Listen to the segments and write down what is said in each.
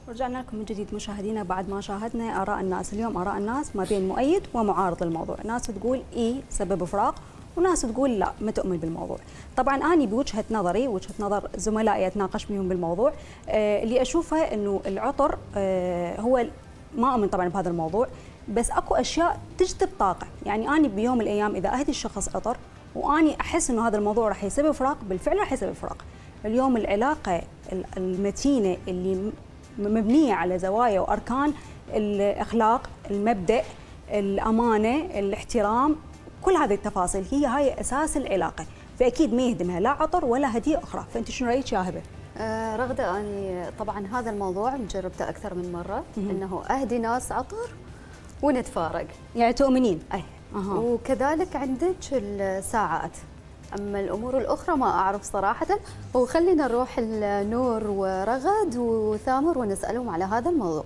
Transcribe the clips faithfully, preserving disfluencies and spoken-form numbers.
رجعنا لكم من جديد مشاهدينا بعد ما شاهدنا آراء الناس. اليوم آراء الناس ما بين مؤيد ومعارض للموضوع، ناس تقول إيه سبب فراق وناس تقول لا ما تؤمن بالموضوع. طبعا أنا بوجهة نظري وجهة نظر زملائي أتناقش بهم بالموضوع، آه اللي أشوفه إنه العطر آه هو ما أؤمن طبعا بهذا الموضوع، بس أكو أشياء تجذب طاقة. يعني أنا بيوم من الأيام إذا أهدي الشخص عطر وأني أحس إنه هذا الموضوع راح يسبب فراق، بالفعل راح يسبب فراق. اليوم العلاقة المتينة اللي مبنية على زوايا وأركان الأخلاق، المبدأ، الأمانة، الاحترام، كل هذه التفاصيل هي هاي أساس العلاقة، فأكيد ما يهدمها لا عطر ولا هدية أخرى. فأنت شنو رأيك يا هبة؟ آه رغدة، أنا طبعا هذا الموضوع جربته أكثر من مرة، إنه أهدي ناس عطر ونتفارق. يعني تؤمنين؟ أي أه. وكذلك عندك الساعات، أما الأمور الأخرى ما أعرف صراحة. وخلينا نروح لنور ورغد وثامر ونسألهم على هذا الموضوع.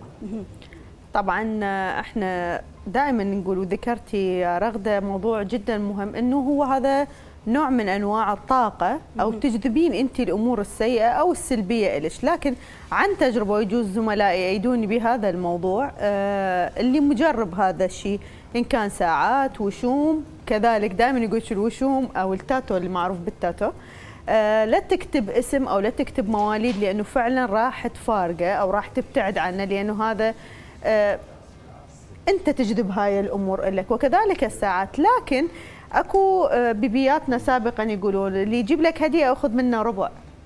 طبعا احنا دائما نقول، وذكرتي يا رغدة موضوع جدا مهم، انه هو هذا نوع من انواع الطاقه، او تجذبين انت الامور السيئه او السلبيه الش. لكن عن تجربه، ويجوز زملائي يأيدوني بهذا الموضوع، آه اللي مجرب هذا الشيء، ان كان ساعات، وشوم، كذلك دائما يقول الوشوم او التاتو اللي معروف بالتاتو، آه لا تكتب اسم او لا تكتب مواليد، لانه فعلا راح تفارقه او راح تبتعد عنه، لانه هذا آه انت تجذب هاي الامور لك. وكذلك الساعات. لكن اكو بيبياتنا سابقا يقولون اللي يجيب لك هديه ياخذ منه ربع.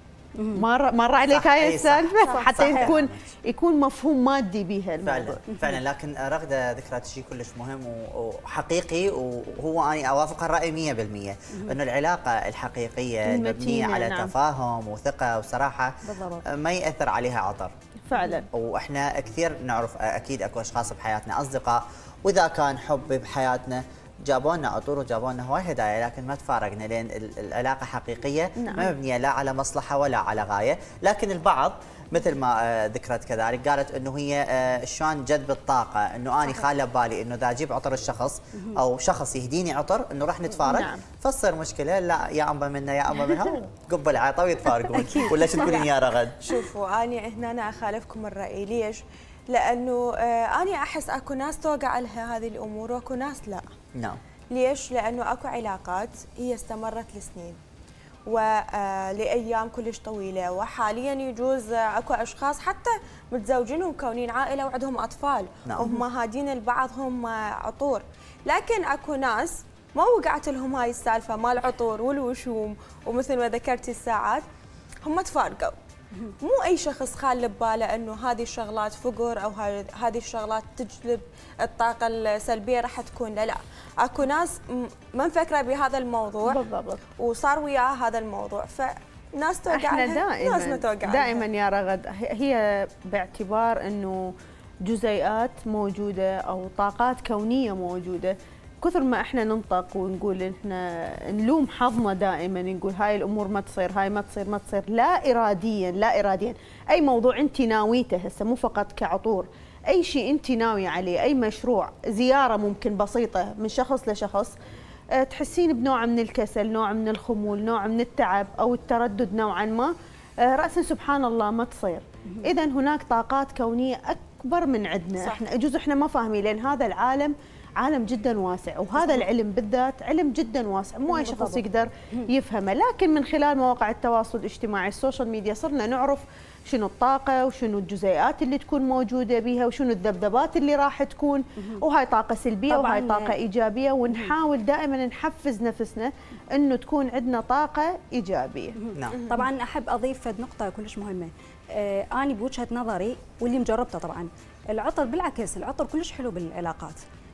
مر مر عليك هاي السالفه حتى صح يكون يكون مفهوم مادي بها الموضوع. فعلا فعلا. لكن رغده ذكرت شيء كلش مهم وحقيقي، وهو انا اوافق الراي مئة بالمئة، انه العلاقه الحقيقيه المبنيه على نعم. تفاهم وثقه وصراحه بالضبط. ما ياثر عليها عطر فعلا. واحنا كثير نعرف اكيد اكو اشخاص بحياتنا اصدقاء، واذا كان حب بحياتنا جابوا لنا عطور وجابوا لنا هواي هدايا، لكن ما تفارقنا، لان العلاقه حقيقيه نعم. ما مبنيه لا على مصلحه ولا على غايه. لكن البعض مثل ما ذكرت كذلك قالت انه هي شلون جذب الطاقه، انه اني خاله ببالي انه اذا اجيب عطر الشخص او شخص يهديني عطر انه راح نتفارق نعم. فتصير مشكله، لا يا امبا منا يا امبا منها قب العطا ويتفارقون. ولا شو تقولين يا رغد؟ شوفوا اني هنا أنا اخالفكم الراي. ليش؟ لانه آه اني احس اكو ناس توقع لها هذه الامور واكو ناس لا. نعم. ليش؟ لانه اكو علاقات هي استمرت لسنين ولأيام كلش طويله، وحاليا يجوز اكو اشخاص حتى متزوجين ومكونين عائله وعندهم اطفال نعم. وهم هادين لبعضهم عطور، لكن اكو ناس ما وقعت لهم هاي السالفه مال العطور والوشوم، ومثل ما ذكرتي الساعات هم تفارقوا. مو اي شخص خال بباله انه هذه الشغلات فقر او هذه الشغلات تجلب الطاقه السلبيه راح تكون لا لا. اكو ناس ما مفكره بهذا الموضوع بالضبط، وصار وياها هذا الموضوع، فناس توقع احنا دائما ناس ما توقع دائما يا رغد، هي باعتبار انه جزيئات موجوده او طاقات كونيه موجوده، كثر ما احنا ننطق ونقول احنا نلوم حظنا دائما، نقول هاي الامور ما تصير، هاي ما تصير ما تصير، لا اراديا لا اراديا. اي موضوع انت ناويته هسه، مو فقط كعطور، اي شيء انت ناويه عليه، اي مشروع، زياره ممكن بسيطه من شخص لشخص، أه تحسين بنوع من الكسل، نوع من الخمول، نوع من التعب او التردد نوعا ما، أه راسا سبحان الله ما تصير. اذا هناك طاقات كونيه اكبر من عندنا، احنا يجوز احنا ما فاهمين، لان هذا العالم عالم جدا واسع، وهذا العلم بالذات علم جدا واسع، مو اي شخص يقدر يفهمه. لكن من خلال مواقع التواصل الاجتماعي، السوشيال ميديا، صرنا نعرف شنو الطاقه وشنو الجزيئات اللي تكون موجوده بها وشنو الذبذبات اللي راح تكون، وهاي طاقه سلبيه وهاي طاقه ايجابيه، ونحاول دائما نحفز نفسنا انه تكون عندنا طاقه ايجابيه. نعم. طبعا احب اضيف نقطه كلش مهمه، آه اني بوجهه نظري واللي مجربته طبعا، العطر بالعكس العطر كلش حلو بالعلاقات.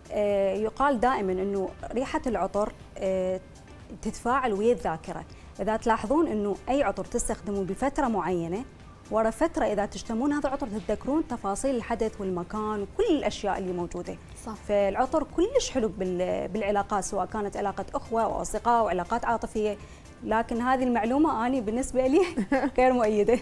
آه يقال دائما انه ريحه العطر آه تتفاعل ويا الذاكره. اذا تلاحظون انه اي عطر تستخدموه بفتره معينه، ورا فتره اذا تشتمون هذا العطر تتذكرون تفاصيل الحدث والمكان وكل الاشياء اللي موجوده. صح. فالعطر كلش حلو بالعلاقات، سواء كانت علاقه اخوه او اصدقاء او علاقات عاطفيه. لكن هذه المعلومه اني بالنسبه لي غير مؤيده.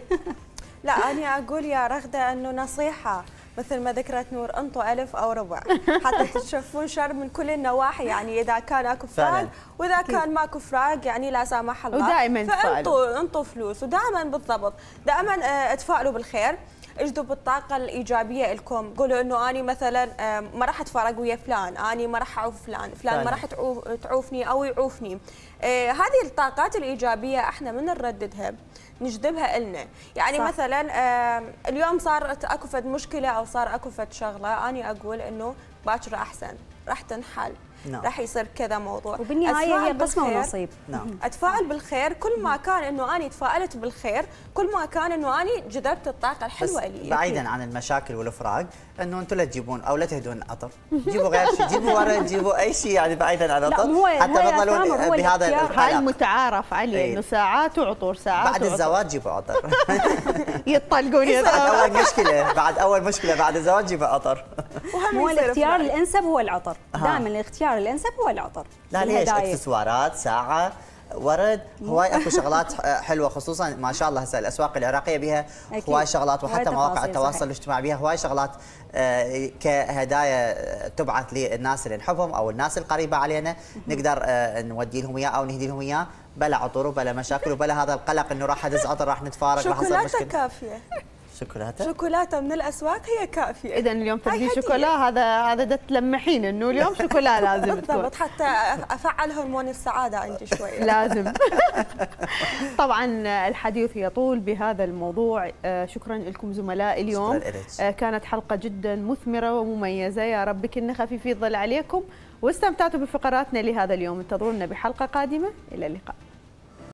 لا انا اقول يا رغده انه نصيحه، مثل ما ذكرت نور، انطوا الف او ربع حتى تشوفون شر من كل النواحي. يعني اذا كان اكو فراق واذا كان ماكو فراق يعني لا سامح الله، ودائما فانطوا انطوا فلوس، ودائما بالضبط دائما اتفائلوا بالخير. اجذب الطاقه الايجابيه لكم، قولوا انه اني مثلا آه، ما راح اتفارق ويا فلان، اني ما راح اعوف فلان، فلان ما راح تعوفني او يعوفني. آه، هذه الطاقات الايجابيه احنا من نرددها نجذبها إلنا. يعني صح. مثلا آه، اليوم صارت اكو فد مشكله او صار اكو فد شغله، اني اقول انه باكر احسن، راح تنحل، نعم. راح يصير كذا موضوع، وبالنهايه هي قسمه ونصيب. نعم. اتفائل بالخير، كل ما كان انه اني تفائلت بالخير كل ما كان انه اني جذبت الطاقه الحلوه لي. بعيدا عن المشاكل والافراق، انه انتم لا تجيبون او لا تهدون عطر، جيبوا غير شيء، جيبوا ورد، جيبوا اي شيء يعني بعيدا عن العطر حتى تظلون بهذا القلق. هاي المتعارف عليه انه ساعات وعطور، ساعات بعد الزواج جيبوا عطر. يطلقون بعد اول مشكله، بعد اول مشكله بعد الزواج جيبوا عطر. هو الاختيار الانسب هو العطر، دائما الاختيار الانسب هو العطر. لا ليش؟ اكسسوارات، ساعه، ورد، هواي اكو شغلات حلوه، خصوصا ما شاء الله هسه الاسواق العراقيه بها هواي شغلات، وحتى مواقع التواصل الاجتماعي بها هواي شغلات آه كهدايا تبعث للناس اللي نحبهم او الناس القريبه علينا، نقدر آه نودي لهم اياه او نهدي لهم اياه بلا عطور وبلا مشاكل وبلا هذا القلق انه راح ادز عطر راح نتفارق راح يصير مشكله. شوكولاته كافيه. شوكولاته؟ شوكولاته من الاسواق هي كافيه. اذا اليوم تبي شوكولا، هذا هذا ده تلمحين انه اليوم شوكولا لازم تكون. بالضبط، حتى افعل هرمون السعاده عندي شوي. لازم. طبعا الحديث يطول بهذا الموضوع. شكرا لكم زملاء اليوم، كانت حلقه جدا مثمره ومميزه، يا رب كنا خفيف الظل عليكم واستمتعتوا بفقراتنا لهذا اليوم. انتظرونا بحلقه قادمه، الى اللقاء.